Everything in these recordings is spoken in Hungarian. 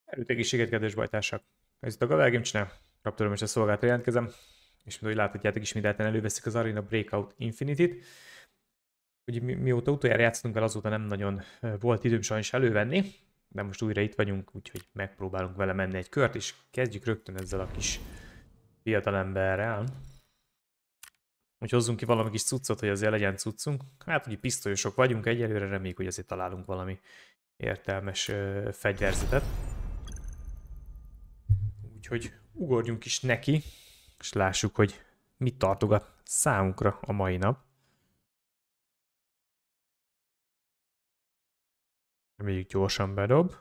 Erőt egészséget, kedves bajtársak! Ez itt a Gavel Game Channel, Raptoromester szolgálatra jelentkezem, és mint ahogy láthatjátok, ismételten előveszik az Arena Breakout Infinity-t. Ugye mióta utoljára játszottunk vele, azóta nem nagyon volt időm sajnos elővenni, de most újra itt vagyunk, úgyhogy megpróbálunk vele menni egy kört, és kezdjük rögtön ezzel a kis fiatalemberrel. Hogy hozzunk ki valami kis cuccot, hogy azért legyen cuccunk. Hát ugye pisztolyosok vagyunk egyelőre, reméljük, hogy azért találunk valami értelmes fegyverzetet. Úgyhogy ugorjunk is neki, és lássuk, hogy mit tartogat számunkra a mai nap. Reméljük gyorsan bedob.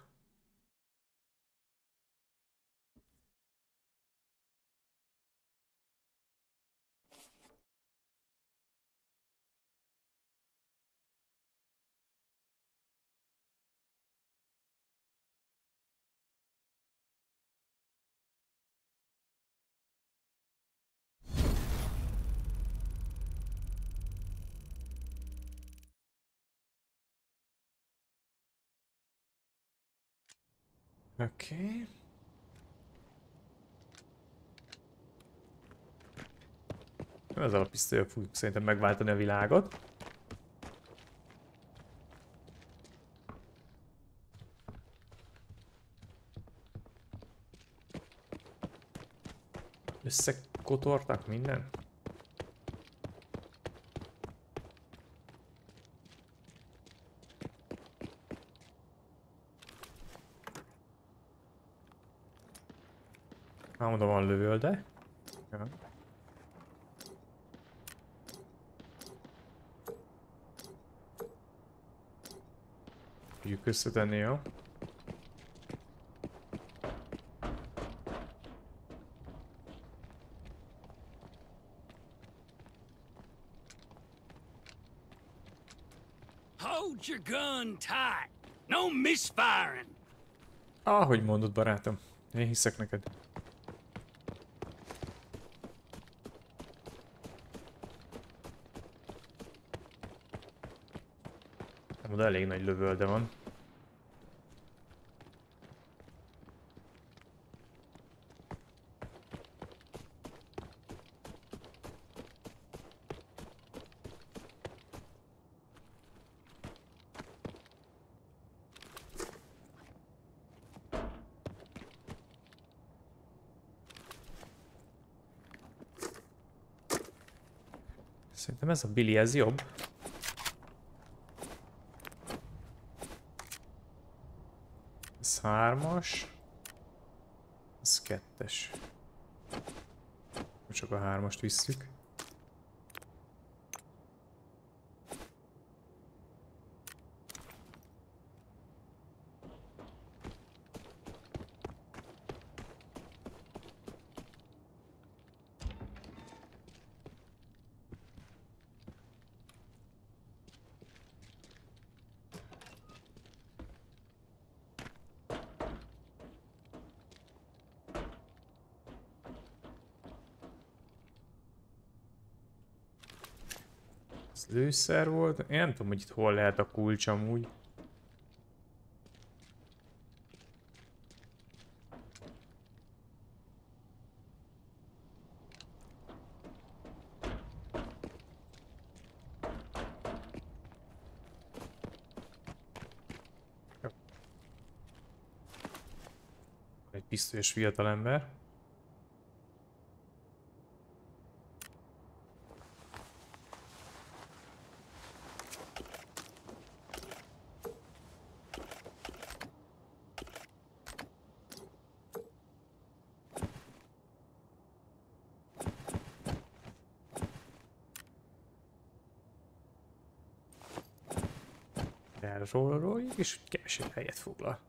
Oké. Ezzel a pisztolyok fogjuk szerintem megváltani a világot. Összekotortak minden. Már mondom, van lövölde. Ja. Tudjuk összetenni, jó? Hold your gun tight. No misfiring. Ahogy mondod, barátom. Én hiszek neked. Oda elég nagy lövölde van. Szerintem ez a Billy, ez jobb. Ez 3-as. Ez 2-es. Csak a 3-ast visszük. Ez lőszer volt. Én nem tudom, hogy itt hol lehet a kulcs amúgy. Egy pisztolyos fiatalember. Elrololjuk, és kevesebb helyet foglal.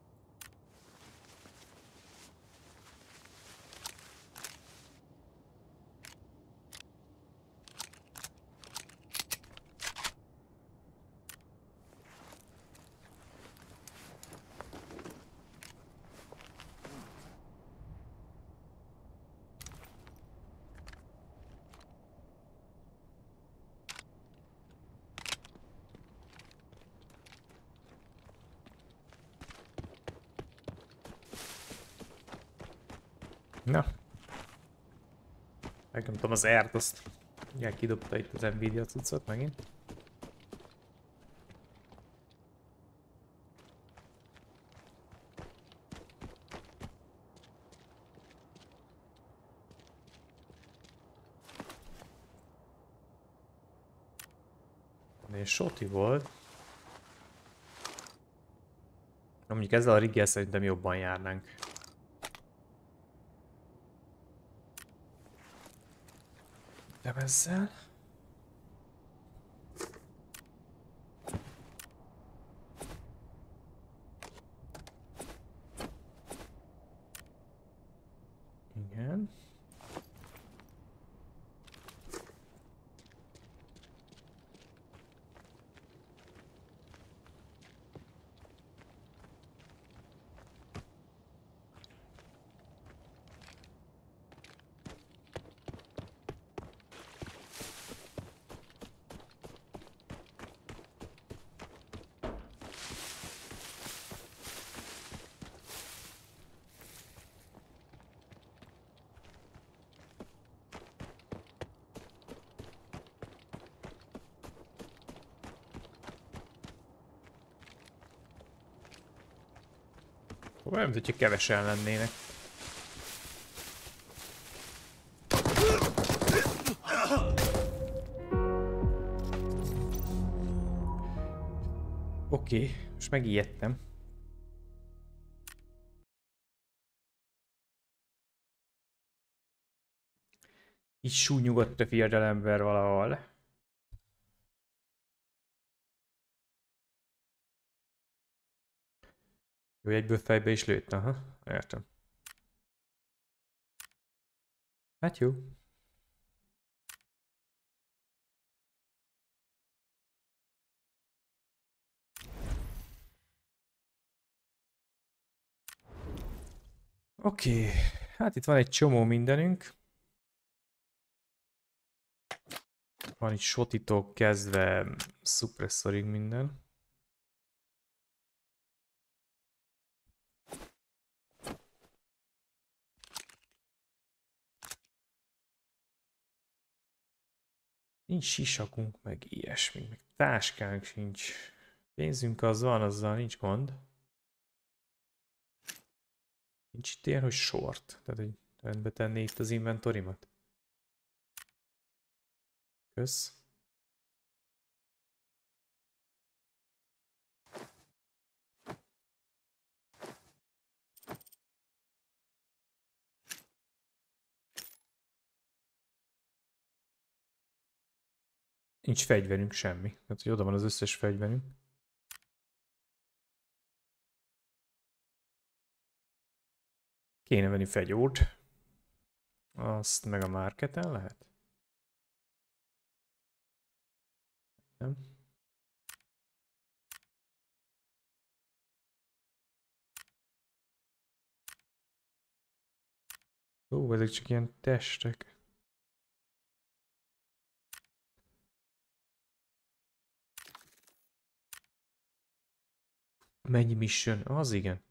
Na. Megnyomtam az R-t, azt ugye kidobta itt az Nvidia cuccot megint. És Soti volt. Na, mondjuk ezzel a riggel szerintem jobban járnánk. De ezzel... Igen. Olyan, hogyha kevesen lennének. Oké, most megijedtem. Így súnyogott a fiatalember valahol. Jó, egyből fejbe is lőtt, aha, értem. Hát jó. Oké, hát itt van egy csomó mindenünk. Van itt shotitól kezdve suppressorig minden. Nincs sisakunk, meg ilyesmi, meg táskánk sincs. Pénzünk az van, azzal nincs gond. Nincs itt ilyen, hogy short, tehát hogy rendbe tenni itt az inventorimat. Kösz. Nincs fegyverünk, semmi. Tehát, hogy oda van az összes fegyverünk. Kéne venni fegyórt. Azt meg a marketen lehet? Nem? Ó, ezek csak ilyen testek. Mennyi mission? Az igen.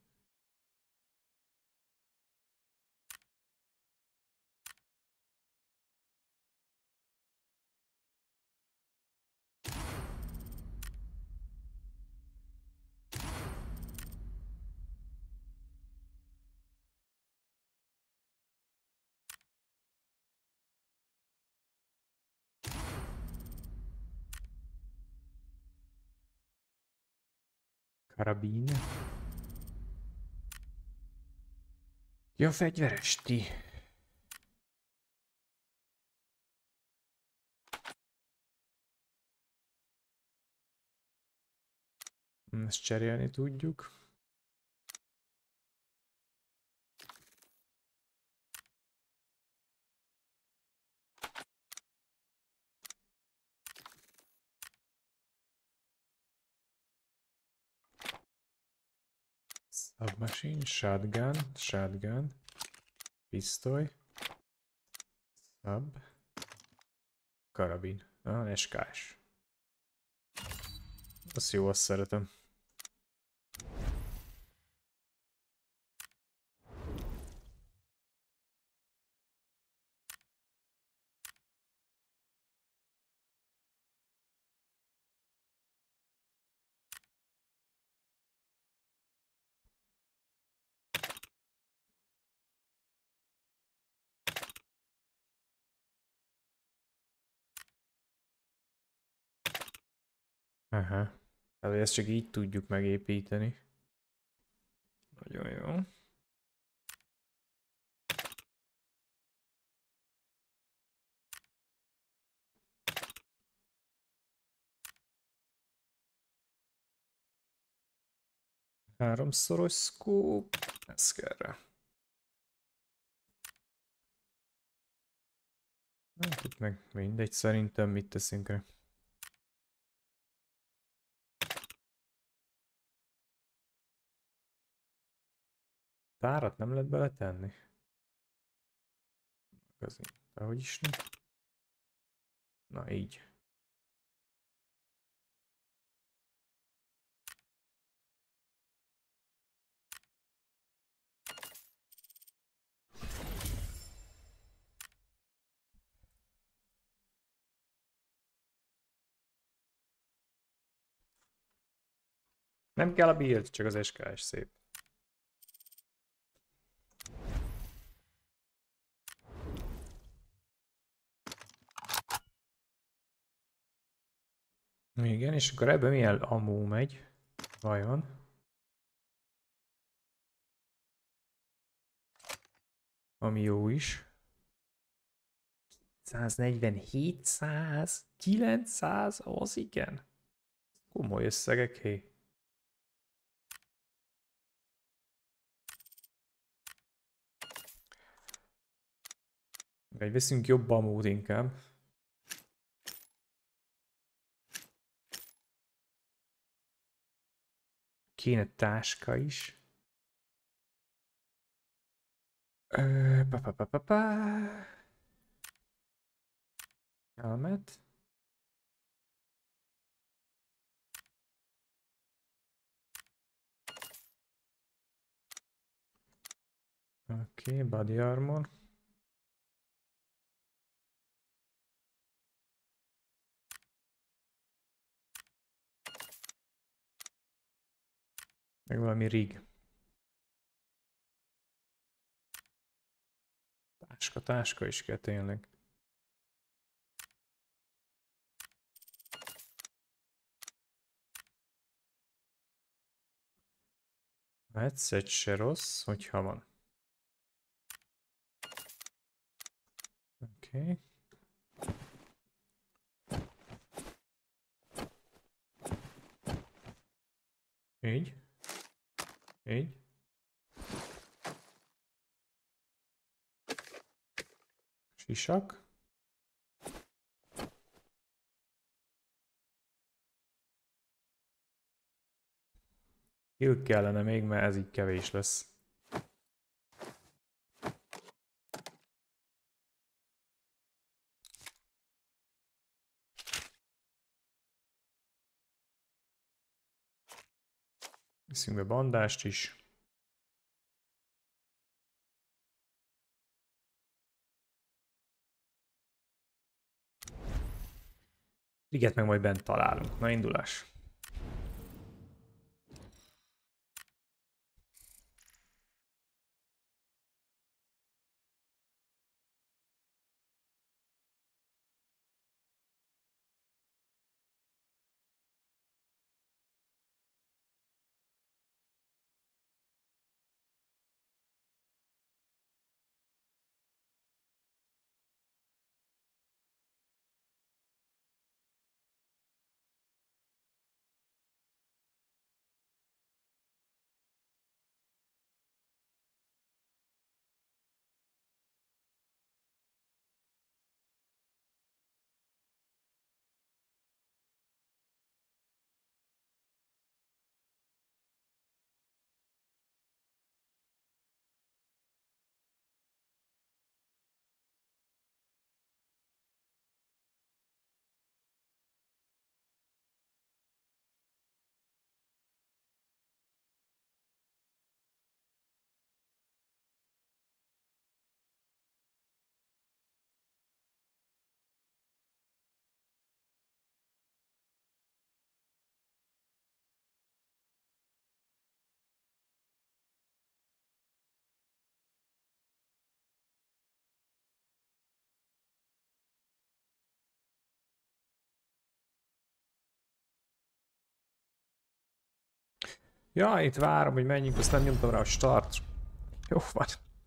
Karabín. Ja, fegyveres ti. Ezt cserélni tudjuk. Submachine, shotgun, pisztoly, karabin. Ah, SK-s. Az jó, azt szeretem. Aha. Tehát ezt csak így tudjuk megépíteni. Nagyon jó. Háromszoros scope. Ez kell rá. Hát itt meg mindegy szerintem, mit teszünk rá. Tárat nem lehet beletenni? Igazi. De hogy is nem? Na így. Nem kell a build, csak az SKS szép. Igen, és akkor ebben milyen ammo megy? Vajon? Ami jó is. 140, 700, 900, az igen. Komoly összegek, hé. Vagy veszünk jobb amót inkább. Kéne táska is. Pa. Helmet. Oké, body armor. Meg valami rig. Táska is kell tényleg. A headset se rossz, hogyha van. Oké. Így. Így. Sisak. Hill kellene még, mert ez így kevés lesz. Viszünk be bandást is. Riget meg majd bent találunk. Na, indulás. Ja, itt várom, hogy menjünk, azt nem nyomtam rá a start. Jó van.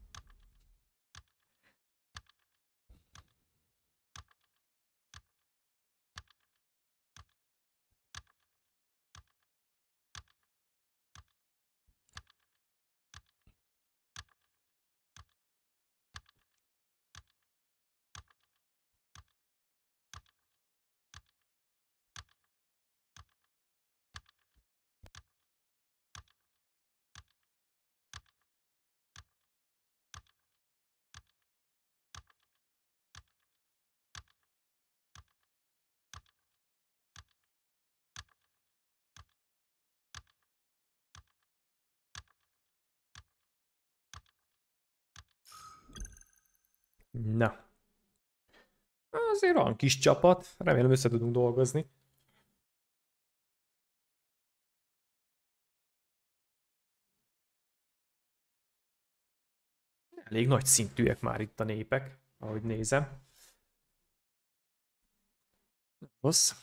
Na. Azért van kis csapat, remélem össze tudunk dolgozni. Elég nagy szintűek már itt a népek, ahogy nézem. Rossz.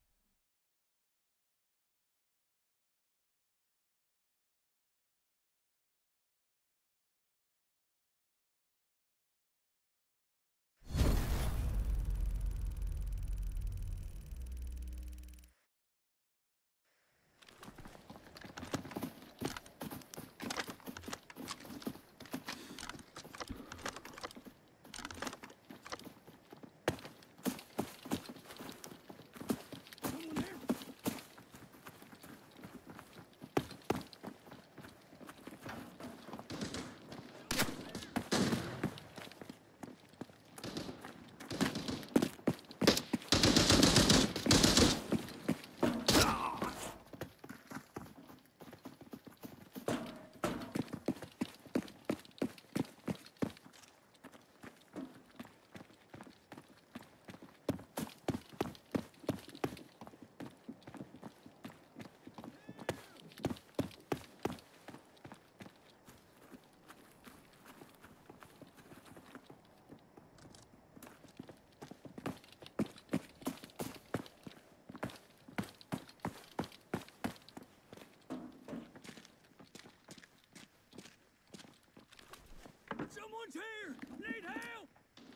Someone's here! Need help!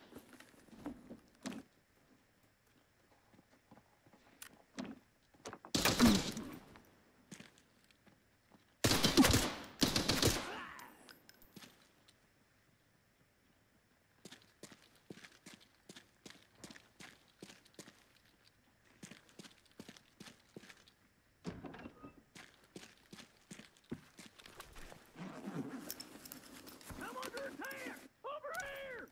I'm under attack! Over here!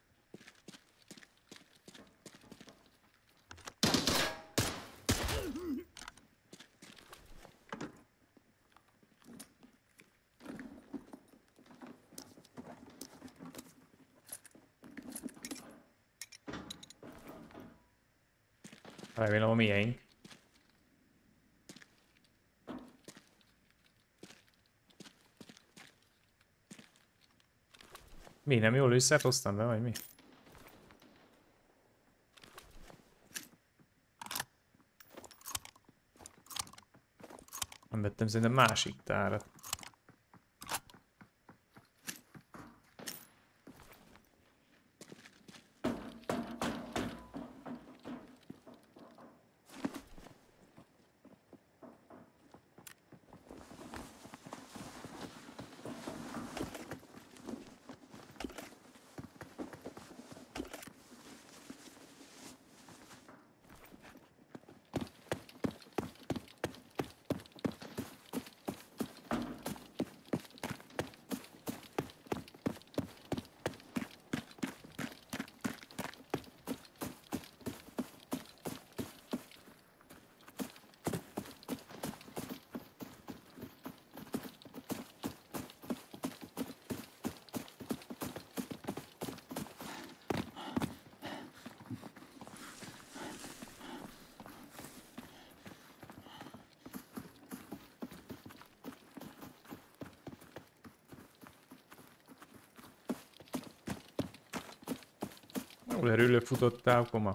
Remélem a miénk. Mi, nem jól lőszert hoztam be, vagy mi? Nem vettem szerintem másik tárat. Jól erőlő futottál, koma.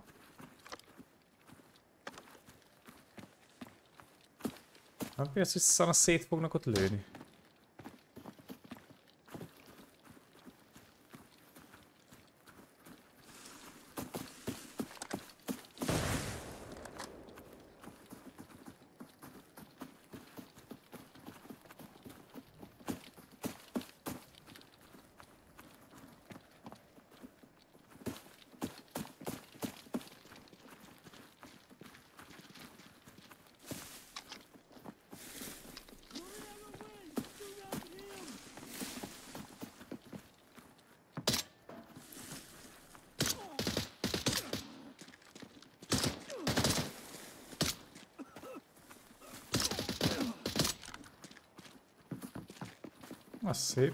Hát mi az, hogy szana szét fognak ott lőni? Az szép.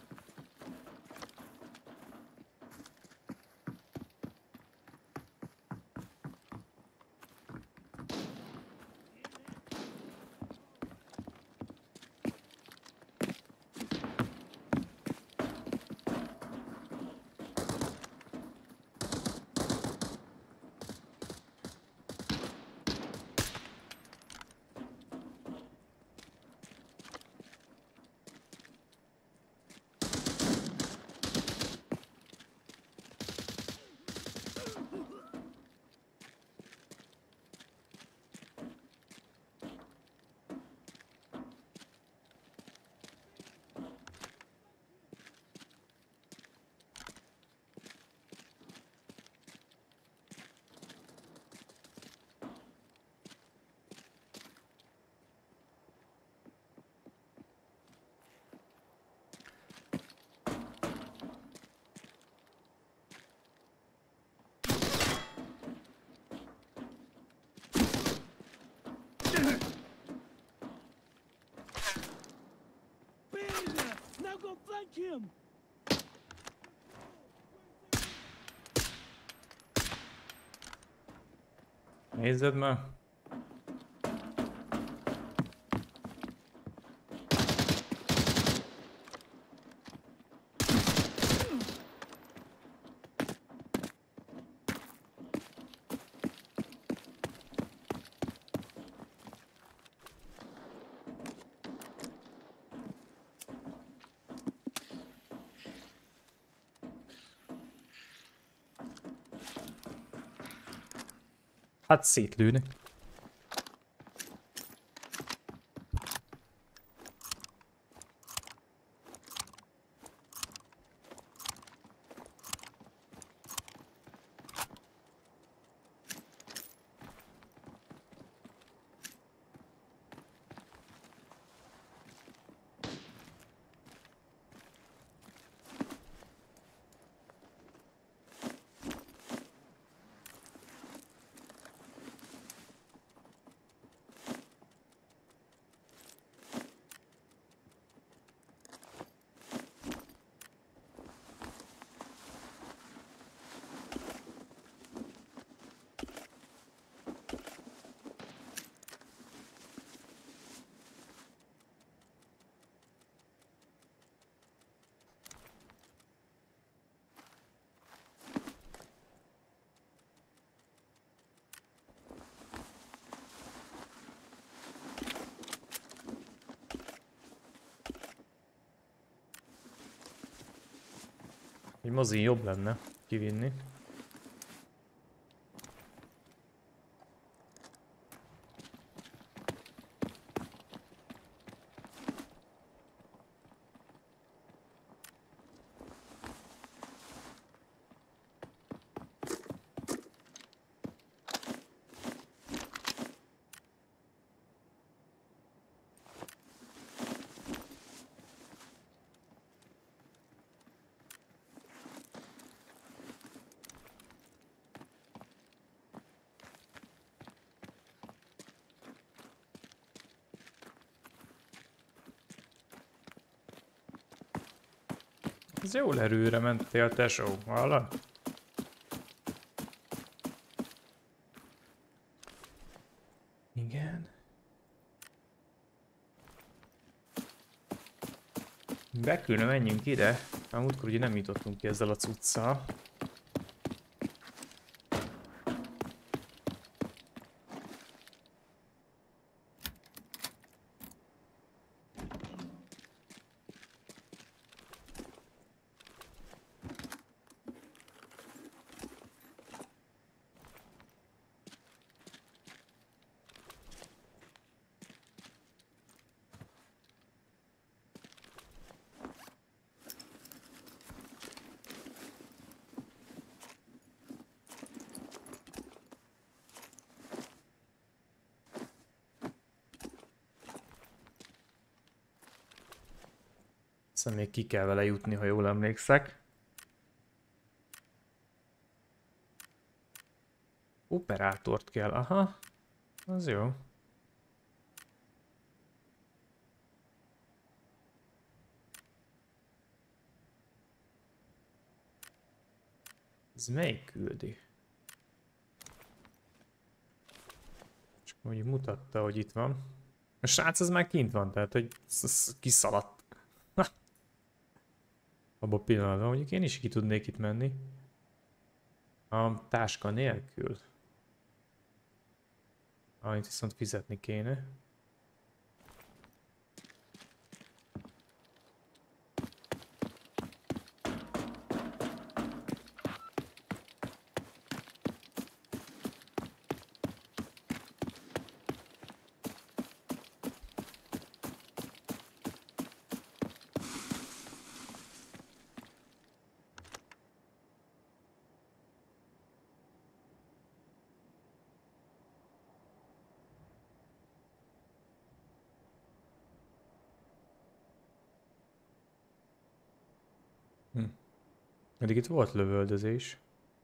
Now go flank him! Nézzed már. Hát szétlőnek. Egy mozi jobb lenne kivinni. Ez jól erőre mentél, tesó, hallod? Igen. Bekülne menjünk ide. Már múltkor ugye nem jutottunk ki ezzel a cuccal. Aztán még ki kell vele jutni, ha jól emlékszek. Operátort kell, aha. Az jó. Ez melyik küldi? Csak mondjuk mutatta, hogy itt van. A srác az már kint van, tehát hogy kiszaladt. Abba a pillanatban mondjuk én is ki tudnék itt menni. A táska nélkül. Amit viszont fizetni kéne. Eddig itt volt lövöldözés.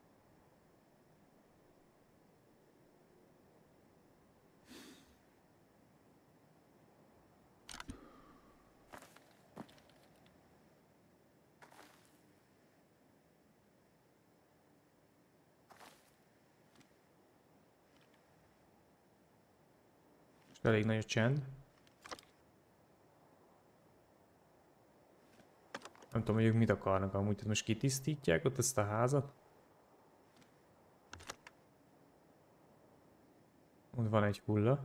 És elég nagy a csend. Nem tudom, hogy ők mit akarnak amúgy, tehát most kitisztítják ott ezt a házat. Ott van egy hulla.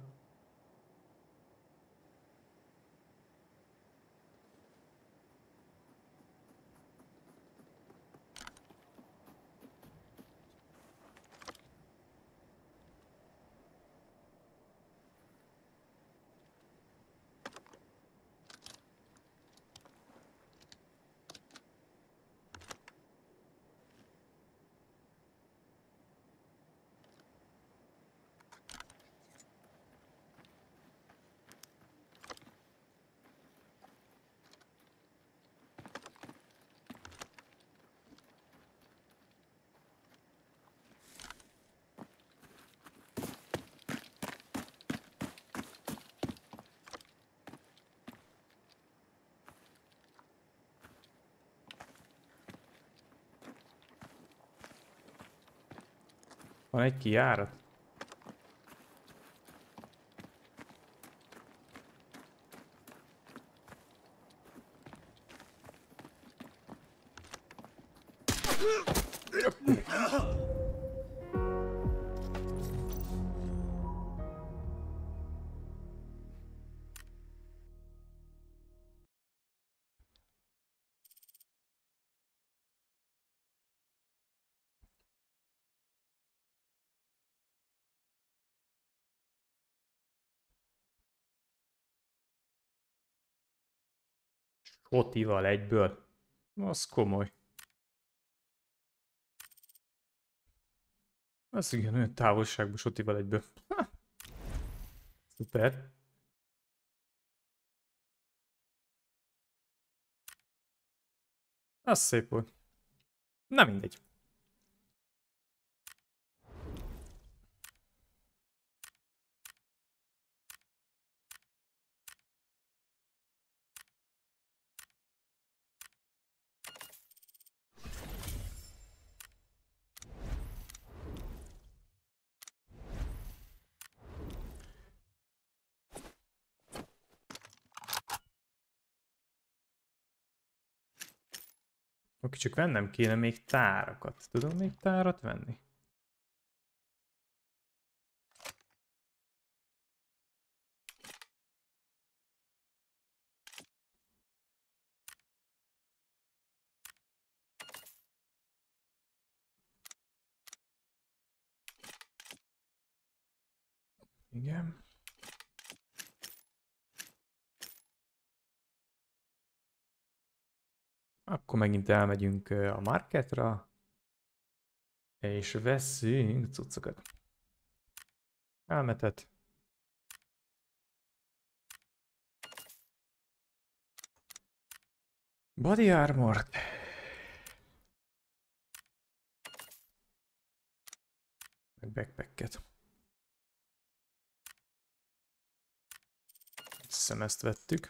Van egy kijárat. Otival egyből. Az komoly. Az igen, olyan távolságban Sotival egyből. Ha, szuper. Az szép volt. Na mindegy. Oké, csak vennem kéne még tárakat. Tudom még tárat venni? Igen. Akkor megint elmegyünk a marketra. És veszünk cuccokat. Elmetet. Body armor. Meg backpacket. Azt hiszem ezt vettük.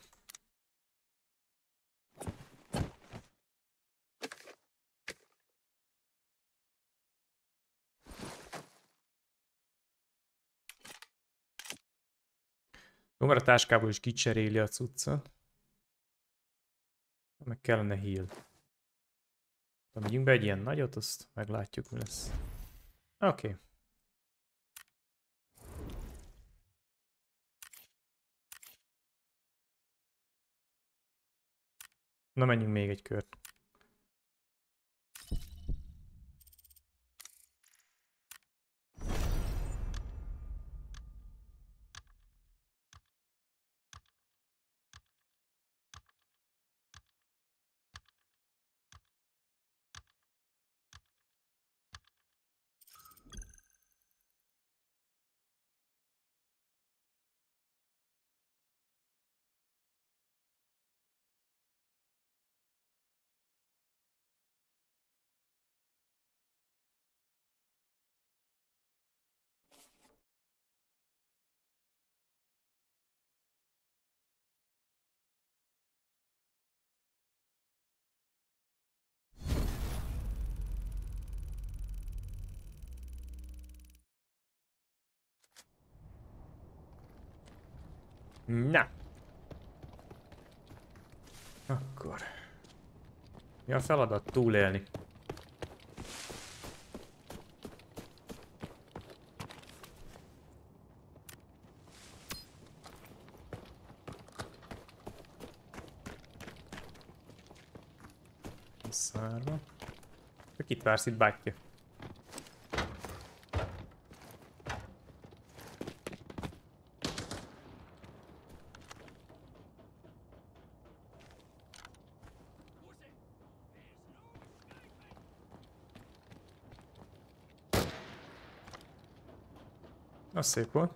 Jó, mert a táskából is kicseréli a cuccot. Meg kellene heal. Ha megyünk be egy ilyen nagyot, azt meglátjuk, mi lesz. Oké. Okay. Na, menjünk még egy kört. Na. Akkor. Mi a feladat? Túlélni. Szárva. Kit vársz itt, bátyja? Az szép volt.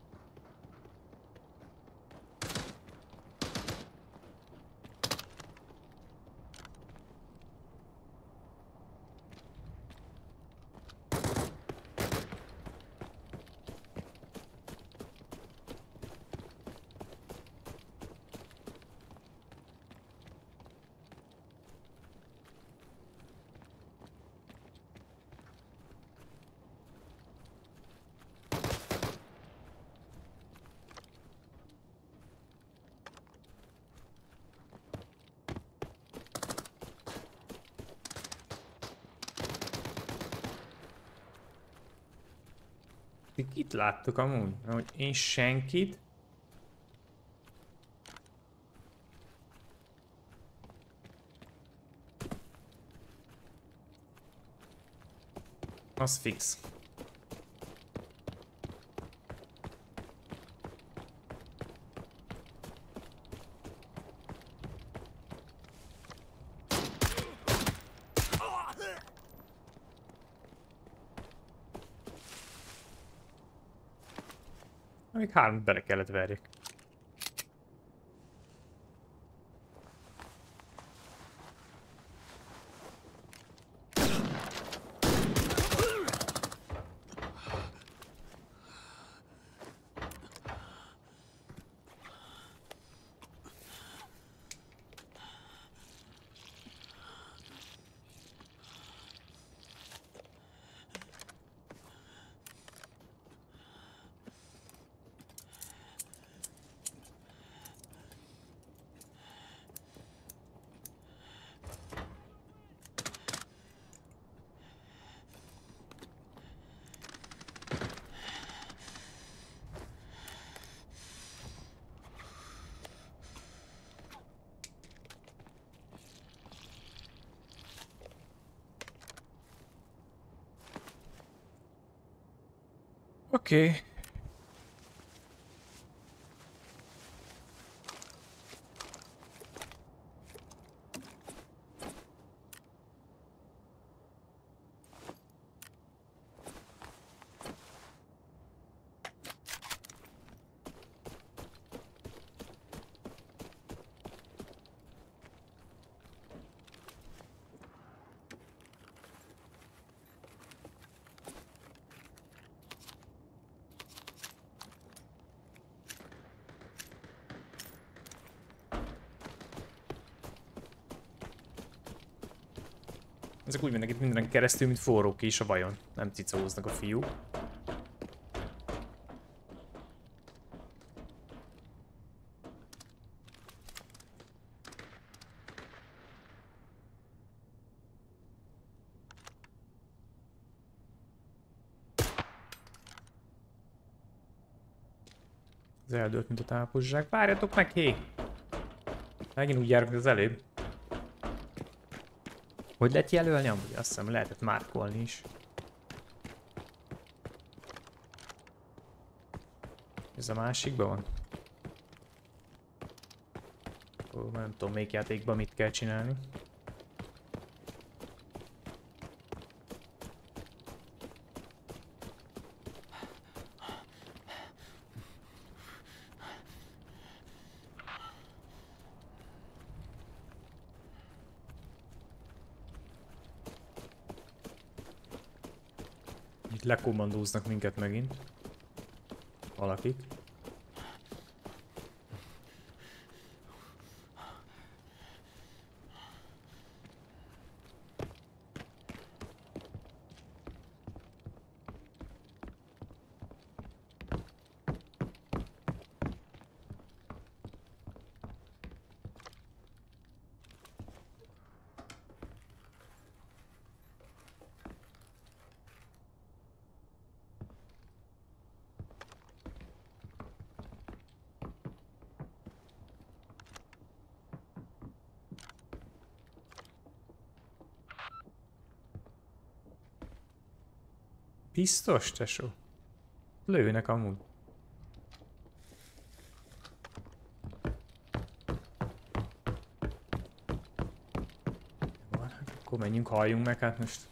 Itt láttuk amúgy, hogy én senkit. Az fix. Még 3 bele kellett verjek. Oké. Okay. Ezek úgy mennek itt mindenen keresztül, mint forró kés a vajon. Nem cicahúznak a fiúk. Az eldőlt, mint a tápozsák. Várjatok meg, hé! Megint úgy járok, mint az előbb. Hogy lehet jelölni? Amúgy azt hiszem lehetett márkolni is. Ez a másikban van? Ó, nem tudom melyik játékban mit kell csinálni. Itt lekommandóznak minket megint. Valakik. Biztos, tesó? Lőnek amúgy. Van, hát akkor menjünk, halljunk meg hát most.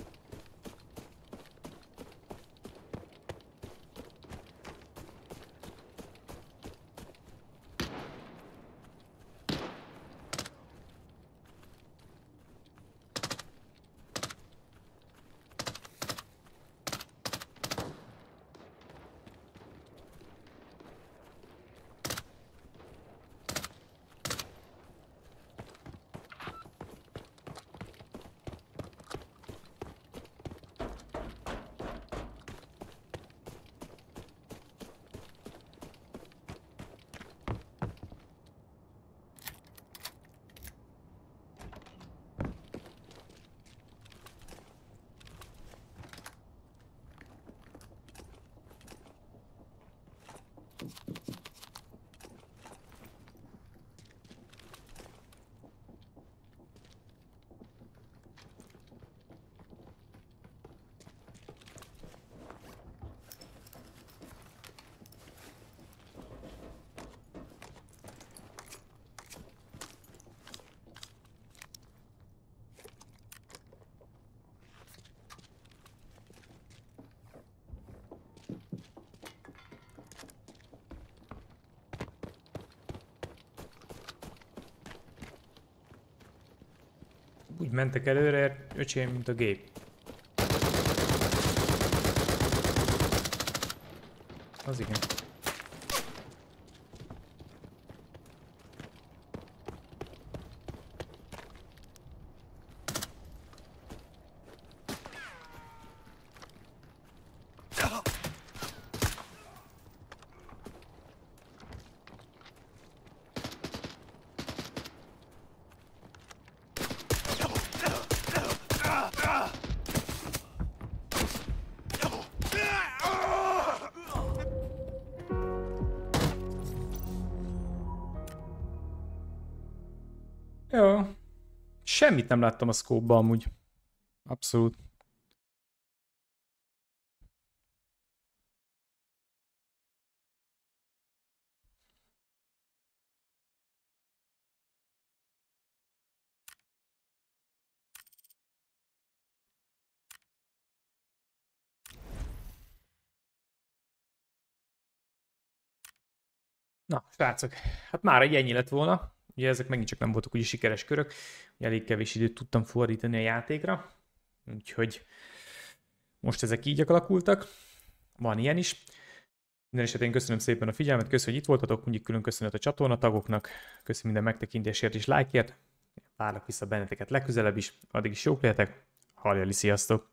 Úgy mentek előre, öcsém, mint a gép. Az igen. Jó. Semmit nem láttam a scope-ba amúgy. Abszolút. Na, srácok, hát már egy ennyi lett volna. Ugye ezek megint csak nem voltak ugye sikeres körök. Ugye elég kevés időt tudtam fordítani a játékra. Úgyhogy most ezek így alakultak. Van ilyen is. Minden esetén köszönöm szépen a figyelmet, köszönöm, hogy itt voltatok, mondjuk külön köszönet a csatornatagoknak, köszönöm minden megtekintésért és lájkért. Várlak vissza benneteket legközelebb is, addig is jók legyetek, Haljali, sziasztok!